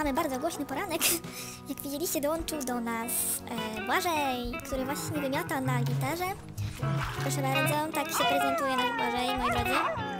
mamy bardzo głośny poranek. Jak widzieliście, dołączył do nas Błażej, który właśnie wymiata na gitarze. Proszę bardzo, tak się prezentuje nasz Błażej, moi drodzy.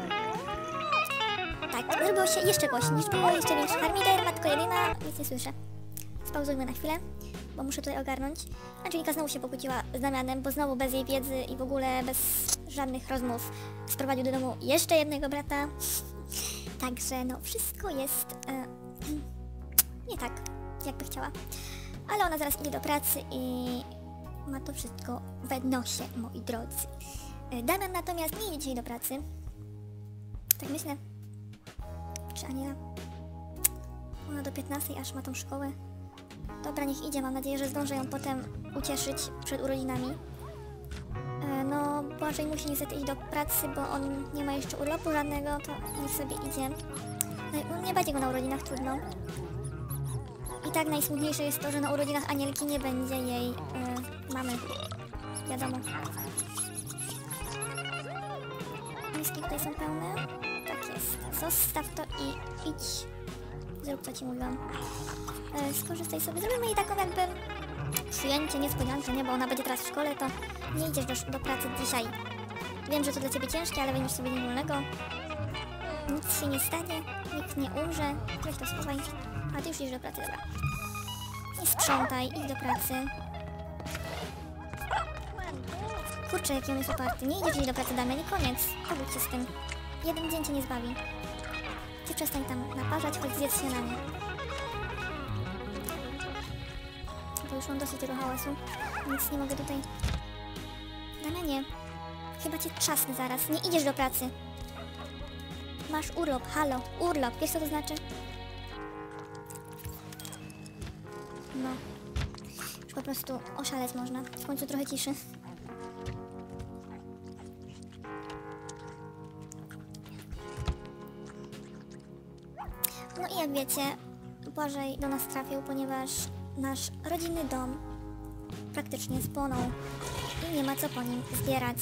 Tak, zrobiło się jeszcze głośniej, było jeszcze większy harmider, matko jedyna, nic nie słyszę. Spauzujmy na chwilę, bo muszę tutaj ogarnąć. Angelika znowu się pokłóciła z Damianem, bo znowu bez jej wiedzy i w ogóle bez żadnych rozmów sprowadził do domu jeszcze jednego brata. Także no, wszystko jest nie tak, jakby chciała. Ale ona zaraz idzie do pracy i ma to wszystko w nosie, moi drodzy. Damian natomiast nie idzie dzisiaj do pracy. Tak myślę. Czy Aniela? Ona do 15 aż ma tą szkołę. Dobra, niech idzie, mam nadzieję, że zdążę ją potem ucieszyć przed urodzinami. No, Błażej musi niestety iść do pracy, bo on nie ma jeszcze urlopu żadnego, to niech sobie idzie. No, nie będzie go na urodzinach, trudno. I tak najsmutniejsze jest to, że na urodzinach Anielki nie będzie jej mamy. Wiadomo. Miski tutaj są pełne. Tak jest. Zostaw to i idź. Zrób, co ci mówiłam. Skorzystaj sobie. Zrobimy jej taką jakby przyjęcie, niespodziankę, nie? Bo ona będzie teraz w szkole, to nie idziesz do pracy dzisiaj. Wiem, że to dla ciebie ciężkie, ale weźmiesz sobie dzień wolnego. Nic się nie stanie, nikt nie umrze. Weź to schowaj. A ty już idziesz do pracy, dobra. Nie sprzątaj, idź do pracy. Kurczę, jaki on jest oparty. Nie idziesz dzisiaj do pracy, Damian, i koniec. Obudź się z tym. Jeden dzień cię nie zbawi. Ty przestań tam naparzać, choć zjedz śniadanie. Bo już mam dosyć tego hałasu. Nic nie mogę tutaj... Damianie, chyba cię trzasnę zaraz. Nie idziesz do pracy. Masz urlop, halo, urlop. Wiesz, co to znaczy? No. Już po prostu oszaleć można. W końcu trochę ciszy. No i jak wiecie, Błażej do nas trafił, ponieważ nasz rodzinny dom praktycznie spłonął i nie ma co po nim zbierać.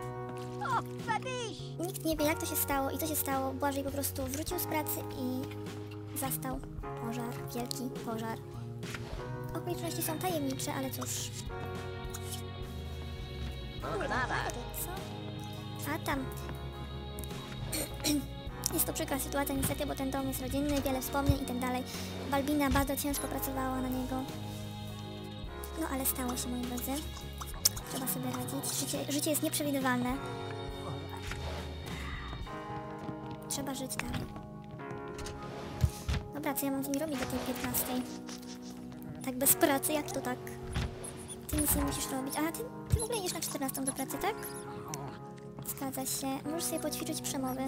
Nikt nie wie, jak to się stało i co się stało. Błażej po prostu wrócił z pracy i zastał pożar, wielki pożar. Okoliczności są tajemnicze, ale cóż. Co? A tam... Jest to przykra sytuacja niestety, bo ten dom jest rodzinny, wiele wspomnień i tak dalej. Balbina bardzo ciężko pracowała na niego. No ale stało się, moi drodzy. Trzeba sobie radzić. Życie jest nieprzewidywalne. Trzeba żyć dalej. Dobra, co ja mam z nimi robić do tej 15? Tak bez pracy, jak to tak? Ty nic nie musisz robić. A ty w ogóle idziesz na 14 do pracy, tak? Zgadza się. Możesz sobie poćwiczyć przemowy.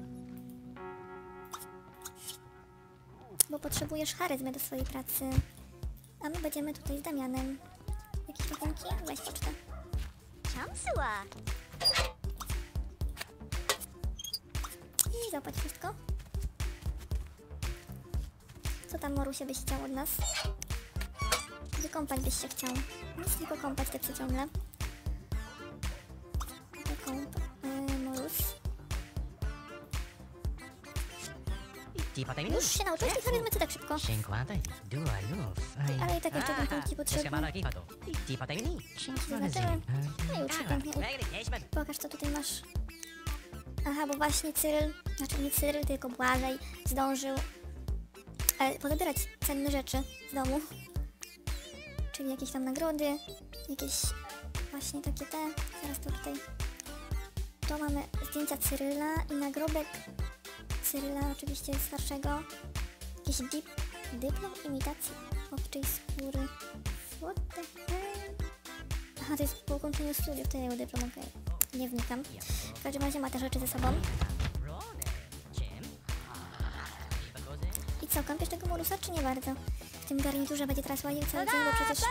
Bo potrzebujesz charyzmy do swojej pracy. A my będziemy tutaj z Damianem. Jakieś rachunki? Weź pocztę. I zobacz wszystko. Co tam, Morusie, byś chciał od nas? Wykąpać byś się chciał. Nic, tylko kąpać te ciągle. Wykąp. Morus. Już się nauczyłeś tej charyzmy, co tak szybko? Ale i tak jeszcze ten punkt ci potrzebny. Zobaczymy. No i ucz się pięknie. Pokaż, co tutaj masz. Aha, bo właśnie Cyryl, znaczy nie Cyryl, tylko Błażej zdążył pozabierać cenne rzeczy z domu. Czyli jakieś tam nagrody, jakieś właśnie takie te. Zaraz to tutaj. To mamy zdjęcia Cyryla i nagrobek Cyryla, oczywiście starszego. Jakiś dyplom imitacji owczej skóry. What the hell? Aha, to jest po ukończeniu studiów, to jego dyplom, okej. Nie wnikam. W każdym razie ma te rzeczy ze sobą. I co, kąpiesz tego Morusa, czy nie bardzo? W tym garniturze będzie teraz łaził cały dzień, bo przecież...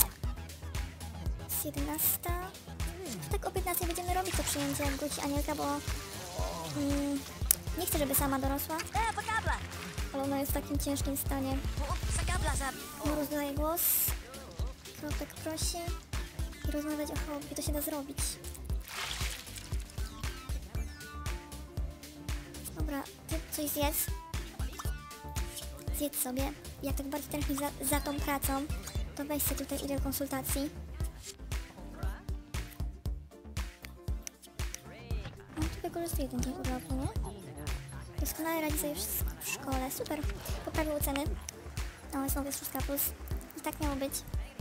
Jest 11. Tak o 15 będziemy robić to przyjęcie, jak wróci Anielka, bo... nie chcę, żeby sama dorosła. Ale ona jest w takim ciężkim stanie. Morus dodaje głos. Kropek prosi. I rozmawiać o chorobie, to się da zrobić. Dobra, ty coś zjedz. Zjedz sobie. jak tak bardziej tęsknisz za tą pracą, to weź sobie tutaj ile konsultacji. No tu wykorzystuję ten dzień urlopu, nie? Doskonale radzi sobie w szkole, super. Poprawił oceny. O, znowu jest 6+. I tak miało być.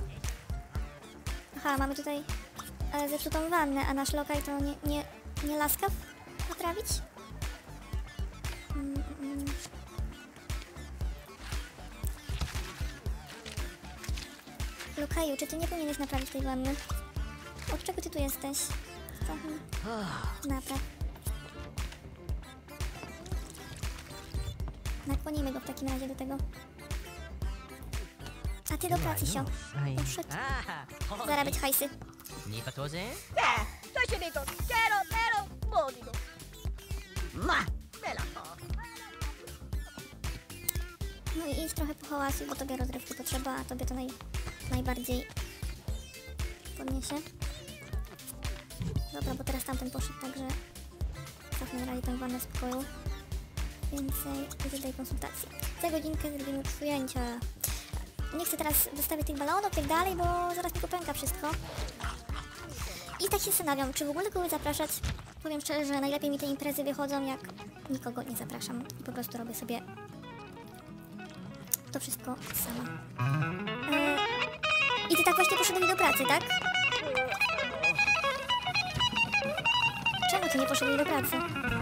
Aha, mamy tutaj zepsutą wannę, a nasz lokal to nie łaskaw naprawić? Lokaju, czy ty nie powinieneś naprawić tej wanny? Od czego ty tu jesteś? Napraw. Nakłonimy go w takim razie do tego. A ty do pracy, sio. Poszedł. Zarabiać hajsy. No i idź trochę pohałasuj, bo tobie rozrywki potrzeba, a tobie to najbardziej podniesie. Dobra, bo teraz tamten poszedł, także cofnę na razie tę wannę w pokoju. Więcej tutaj konsultacji. Za godzinkę zrobimy przyjęcia. Nie chcę teraz dostawiać tych balonów, tak dalej, bo zaraz mi popęka wszystko. I tak się zastanawiam, czy w ogóle kogoś zapraszać. Powiem szczerze, że najlepiej mi te imprezy wychodzą, jak nikogo nie zapraszam. I po prostu robię sobie to wszystko sama. I ty tak właśnie poszedłeś do pracy, tak? Czemu ty nie poszedłeś do pracy?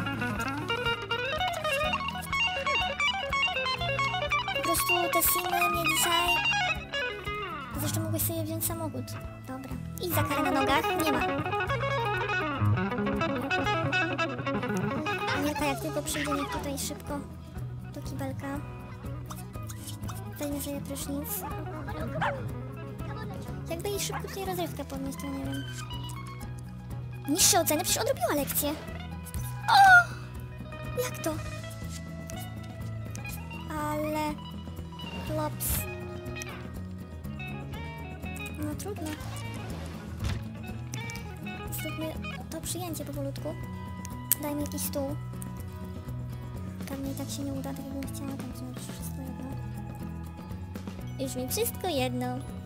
Po prostu te simy mnie dzisiaj... Zresztą mogłeś sobie wziąć samochód. Dobra. I za karę na nogach nie ma. Anielka jak tylko przyjdzie, niech tutaj szybko do kibelka. Weźmie sobie prysznic. Jakby jej szybko tutaj rozrywkę podnieść, to nie wiem. Niższe oceny? Przecież odrobiła lekcję. O! Jak to? Ale... Klops. No trudno. Zróbmy to przyjęcie powolutku. Dajmy jakiś stół. Pewnie i tak się nie uda, tak jakbym chciała. Także już wszystko jedno. Już mi wszystko jedno.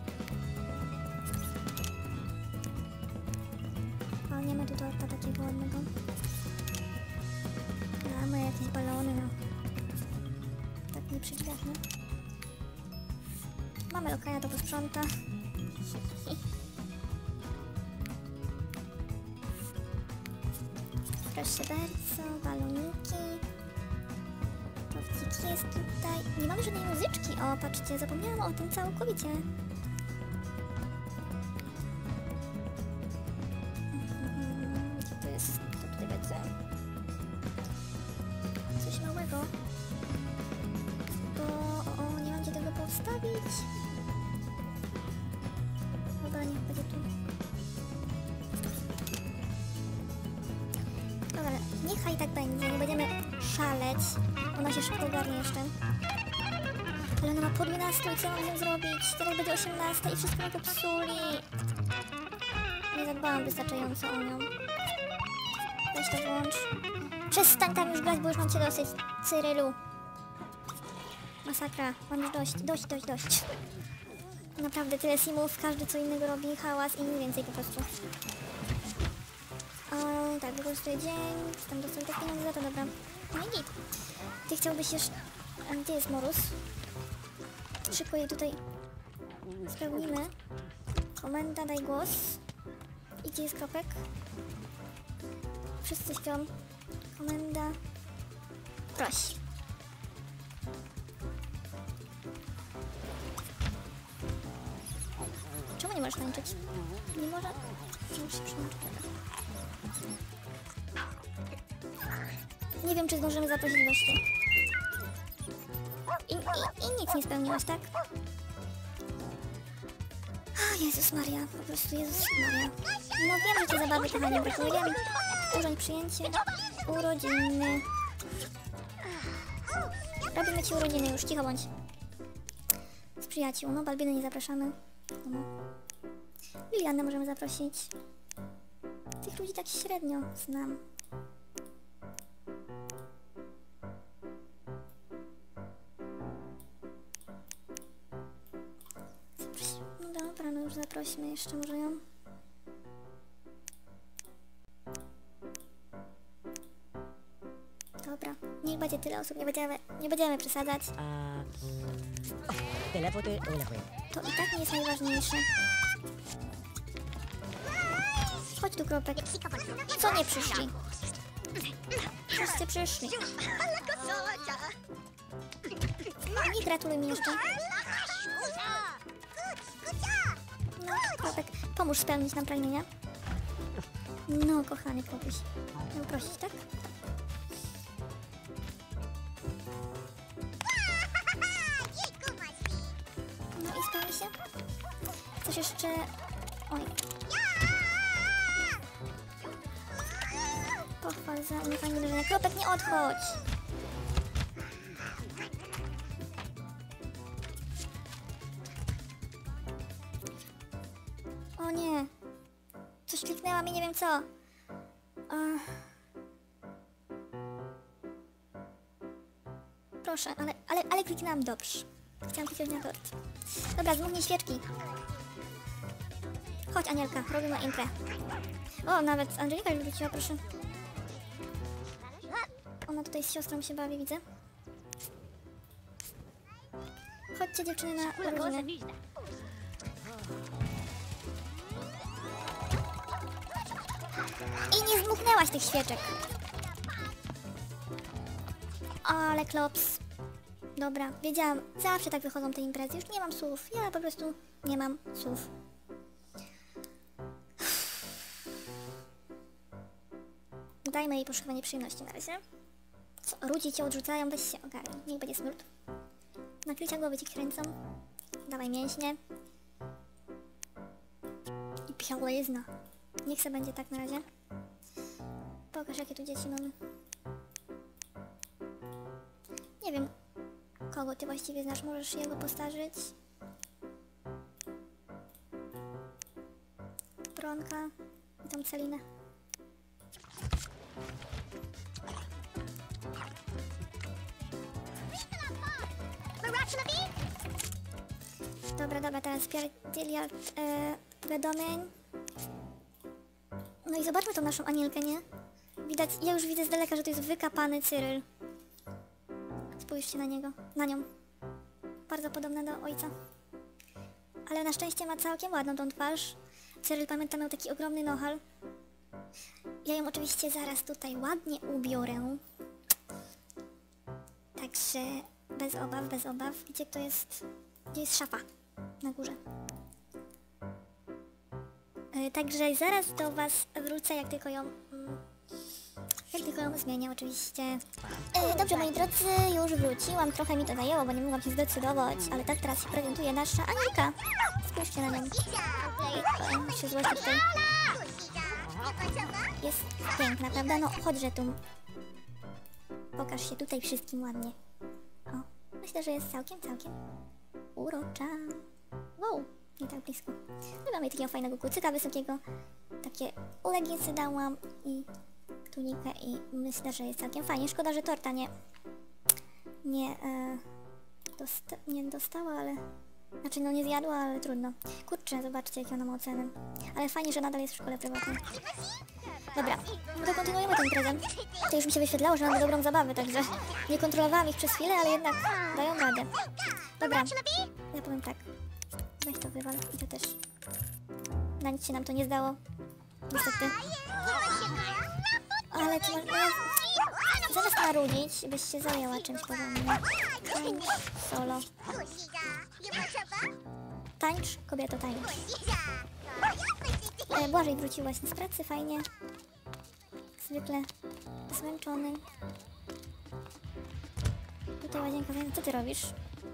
Palniemy tu torta takiego ładnego. Mamy jakieś balony, no. Tak nie przy drzwiach, no. Mamy lokaja do posprząta. Proszę bardzo, baloniki. Torcik jest tutaj. Nie mamy żadnej muzyczki. O, patrzcie, zapomniałam o tym całkowicie. Gdzie to jest? Co tutaj będzie? Coś małego. Bo nie mam gdzie tego postawić. Dobra, niech będzie tu. Dobra, niechaj tak będzie, nie będziemy szaleć. Ona się szybko ogarnie jeszcze. Ale ona ma po 12 i co mam z nią zrobić? Teraz będzie 18 i wszystko mi popsuli. Nie zadbałam wystarczająco o nią. Weź to włącz. Przestań tam już grać, bo już mam cię dosyć, Cyrylu. Masakra, mam już dość. Naprawdę tyle simów, każdy co innego robi, hałas i nic więcej po prostu. O, tak, wykorzystuję dzień, tam dostaję te pieniądze za to, dobra. No i git. Ty chciałbyś jeszcze... A gdzie jest Morus? Szybko je tutaj spełnimy. Komenda, daj głos. I gdzie jest Kropek? Wszyscy śpią. Komenda. Proś. Czemu nie możesz tańczyć? Nie może? Muszę się przyłączyć. Nie wiem, czy zdążymy zaprosić gości. I nic nie spełniłaś, tak? O, Jezus Maria, po prostu Jezus Maria. No wiem, że ci zabawy kochanie brakuje. Wiem. Urządź przyjęcie. Urodziny. Robimy ci urodziny już, cicho bądź. Z przyjaciół, no Balbiny nie zapraszamy. No. Lilianę możemy zaprosić. Tych ludzi tak średnio znam. Zaprośmy jeszcze może ją. Dobra, niech będzie tyle osób, nie będziemy przesadzać. To i tak nie jest najważniejsze. Chodź tu, Kropek. Co nie przyszli? Wszyscy przyszli. Nie gratuluj mi jeszcze. No, Kropek, pomóż spełnić nam pragnienia. No, kochany Kropuś. Mam prosić, tak? No i spełni się. Coś jeszcze... Oj. Pochwal za unikanie uderzenia. Kropek, nie odchodź! O nie! Coś kliknęłam i nie wiem co. Proszę, ale kliknęłam dobrze. Chciałam kliknąć na tort. Dobra, zmów mi świeczki. Chodź, Anielka, robimy imprę. O, nawet Angelika już wróciła, proszę. Ona tutaj z siostrą się bawi, widzę. Chodźcie, dziewczyny, na urodziny. I nie zmuchnęłaś tych świeczek. Ale klops. Dobra, wiedziałam, zawsze tak wychodzą te imprezy. Już nie mam słów, ja po prostu nie mam słów. Dajmy jej poszukiwanie przyjemności na razie. Co, ludzi cię odrzucają, weź się ogarnij. Niech będzie smród. Nakrycia głowy ci kręcą. Dawaj mięśnie. I piałizna. Niech se będzie tak na razie. Pokaż, jakie tu dzieci mamy. Nie wiem, kogo ty właściwie znasz. Możesz jego postarzyć. Bronka i tą Celinę. Dobra, teraz pierdyliard powiadomień. No i zobaczmy tą naszą Anielkę, nie? Widać, ja już widzę z daleka, że to jest wykapany Cyryl. Spójrzcie na niego, na nią. Bardzo podobna do ojca. Ale na szczęście ma całkiem ładną tą twarz. Cyryl, pamiętam, miał taki ogromny nohal. Ja ją oczywiście zaraz tutaj ładnie ubiorę. Także bez obaw. Gdzie to jest? Gdzie jest szafa? Na górze. Także zaraz do was wrócę, jak tylko ją zmienię, oczywiście. Dobrze, moi drodzy, już wróciłam. Trochę mi to zajęło, bo nie mogłam się zdecydować, ale tak teraz się prezentuje nasza Anielka. Spójrzcie na nią. Się złości tutaj. Jest piękna, prawda? No, chodźże tu. Pokaż się tutaj wszystkim ładnie. O, myślę, że jest całkiem urocza. Wow, nie tak blisko. No, mamy takiego fajnego kucyka wysokiego. Takie leginsy dałam i tunikę i myślę, że jest całkiem fajnie. Szkoda, że torta nie dostała, ale... Znaczy, no nie zjadła, ale trudno. Kurczę, zobaczcie, jakie ona ma oceny. Ale fajnie, że nadal jest w szkole prywatnej. Dobra, no to kontynuujemy ten prezent. To już mi się wyświetlało, że mamy dobrą zabawę, także nie kontrolowałam ich przez chwilę, ale jednak dają radę. Dobra, ja powiem tak. Weź to wywal i to też. Na nic się nam to nie zdało. Niestety. Ale ty zamiast marudzić, byś się zajęła czymś porządnym. Tańcz solo. Tańcz, kobieto, tańcz. Błażej wrócił właśnie z pracy, fajnie. Zwykle zmęczony. Tutaj łazienka, co ty robisz?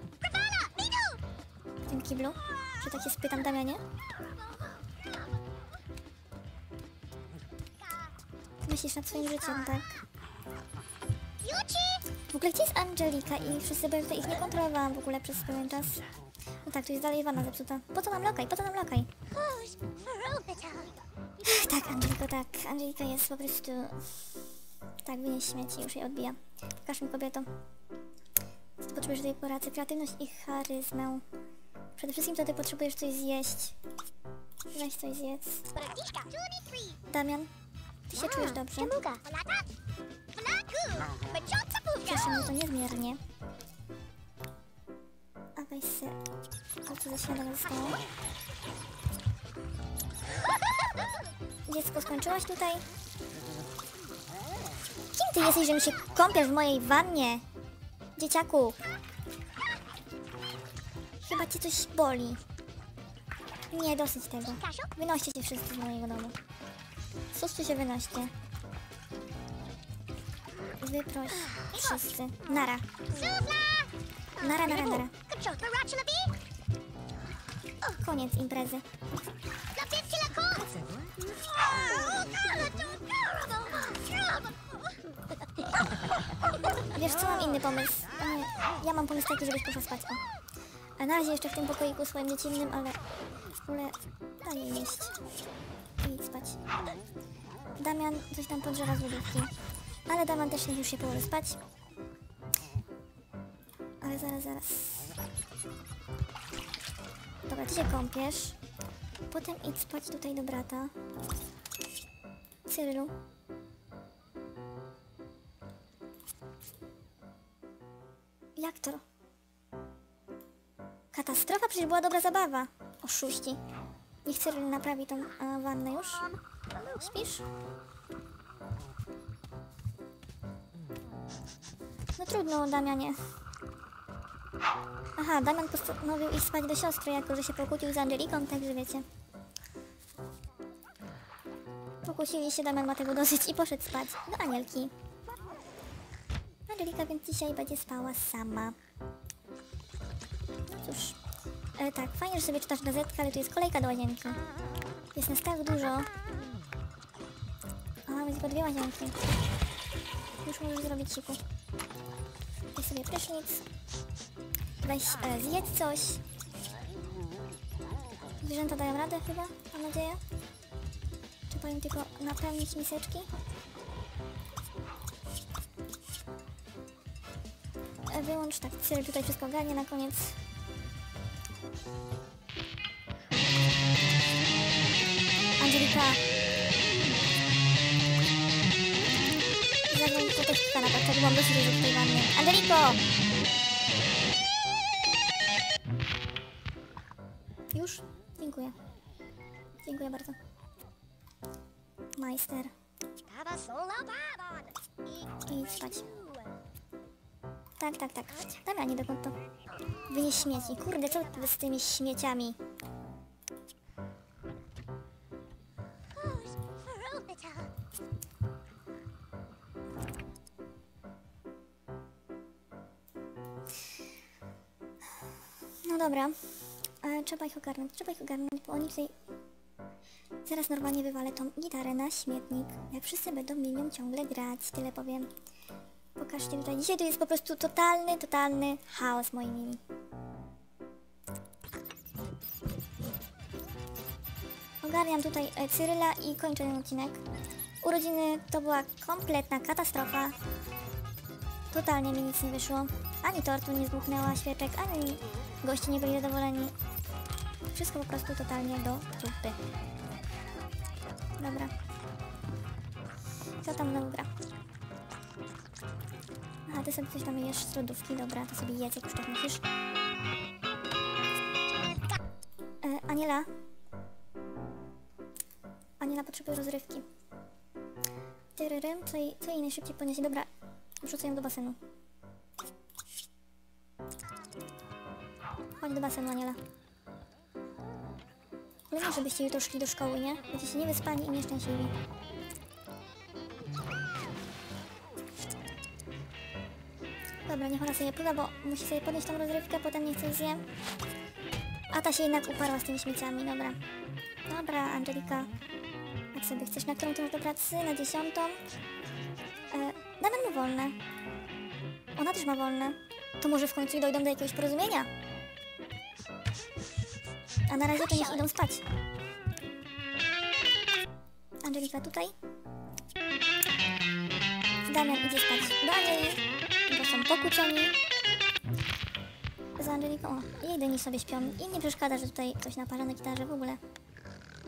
W tym kiblu? Że tak się spytam, Damianie? Myślisz nad swoim życiem, tak? W ogóle gdzie jest Angelika i wszyscy, bo ja tutaj ich nie kontrolowałam w ogóle przez pewien czas. No tak, tu jest dalej wanna zepsuta. Po co nam lokaj? Po co nam lokaj? Tak, Angeliko, tak. Angelika jest po prostu... Tak, wynieś śmieci, już jej odbija. Pokaż mi, kobieto. Co ty potrzebujesz tej pracy? Kreatywność i charyzmę. Przede wszystkim to ty potrzebujesz coś zjeść. Weź coś zjedz. Damian, ty się czujesz dobrze? Cieszy mnie to niezmiernie. A weź se... To co ze śniadania zostało? Dziecko, skończyłaś tutaj? Kim ty jesteś, że mi się kąpiesz w mojej wannie? Dzieciaku. Chyba cię coś boli. Nie, dosyć tego. Wynoście się wszyscy z mojego domu. Susty się wynoście. Wyproś wszyscy. Nara. Nara, nara, nara. Koniec imprezy. Wiesz co, mam inny pomysł. Ja mam pomysł taki, żebyś poszła spać. A na razie jeszcze w tym pokoiku swoim dziecinnym, ale w ogóle daj jej jeść. I idź spać. Damian coś tam podgrzewa z lodówki. Ale Damian też niech już się położy spać. Ale zaraz. Dobra, ty się kąpiesz. Potem idź spać tutaj do brata. Cyrylu. Jak to? Katastrofa? Przecież była dobra zabawa. Oszuści. Niech Cyryl naprawi tą wannę już. Śpisz? No trudno, Damianie. Aha, Damian postanowił iść spać do siostry, jako że się pokłócił z Angeliką, także wiecie. Pokłócili się, Damian ma tego dosyć i poszedł spać do Anielki. Angelika więc dzisiaj będzie spała sama. No cóż, tak, fajnie, że sobie czytasz gazetkę, ale tu jest kolejka do łazienki. Jest nas tak dużo. A mamy tylko 2 łazienki. Już możesz zrobić siku. Weź sobie prysznic. Weź, zjedz coś. Zwierzęta dają radę chyba, mam nadzieję. Trzeba im tylko napełnić miseczki. Wyłącz, tak, Cyryl tutaj wszystko ogarnie na koniec. Angelika. Zadzwoń po technika na tak, byłam dosyć dużo w tej wannie. Angeliko! Już? Dziękuję. Dziękuję bardzo. Majster. Idź spać. Tak. Damianie, dokąd to? Wynieś śmieci. Kurde, co wy z tymi śmieciami? No dobra. Trzeba ich ogarnąć, bo oni tutaj... Zaraz normalnie wywalę tą gitarę na śmietnik. Jak wszyscy będą mimią ciągle grać, tyle powiem. Pokażcie tutaj. Dzisiaj to jest po prostu totalny chaos, moi mili. Ogarniam tutaj Cyryla i kończę ten odcinek. Urodziny to była kompletna katastrofa. Totalnie mi nic nie wyszło. Ani tortu nie zbuchnęła, świeczek, ani goście nie byli zadowoleni. Wszystko po prostu totalnie do dupy. Dobra. Co tam znowu gra? Aha, ty sobie coś tam jesz z lodówki. Dobra, to sobie jedz, jak już tak musisz. Aniela. Aniela potrzebuje rozrywki. Tyryrym, co jej najszybciej poniesie? Dobra, wrzucę ją do basenu. Chodź do basenu, Aniela. Ale nie, żebyście jutro szli do szkoły, nie? Będziecie niewyspani i nieszczęśliwi. Dobra, niech ona sobie pływa, bo musi sobie podnieść tą rozrywkę, potem niech coś zje. A ta się jednak uparła z tymi śmieciami, dobra. Dobra, Angelika. Jak sobie chcesz, na którą to masz do pracy? Na 10. Damian ma wolne. Ona też ma wolne. To może w końcu dojdą do jakiegoś porozumienia. A na razie to niech idą spać. Angelika tutaj. Damian idzie spać do Anieli, bo są pokłóceni. Z Angeliką. O, jej dyni sobie śpią. I nie przeszkadza, że tutaj coś naparza na gitarze w ogóle.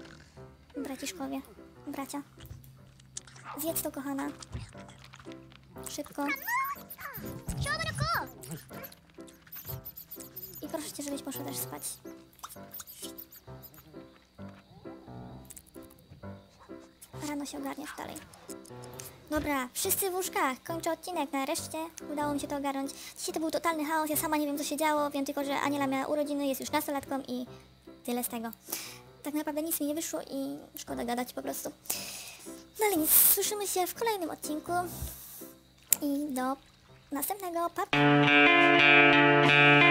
Braciszkowie, bracia. Zjedz to, kochana. Szybko. I proszę cię, żebyś poszła też spać. Rano się ogarniesz dalej. Dobra, wszyscy w łóżkach. Kończę odcinek. Nareszcie udało mi się to ogarnąć. Dzisiaj to był totalny chaos. Ja sama nie wiem, co się działo. Wiem tylko, że Aniela miała urodziny, jest już nastolatką i tyle z tego. Tak naprawdę nic mi nie wyszło i szkoda gadać po prostu. No ale nic, słyszymy się w kolejnym odcinku. I do następnego. Pa!